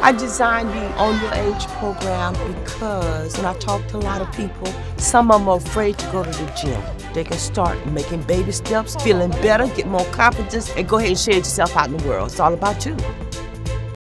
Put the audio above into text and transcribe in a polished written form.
I designed the On Your Age program because when I talk to a lot of people, some of them are afraid to go to the gym. They can start making baby steps, feeling better, get more confidence, and go ahead and share yourself out in the world. It's all about you.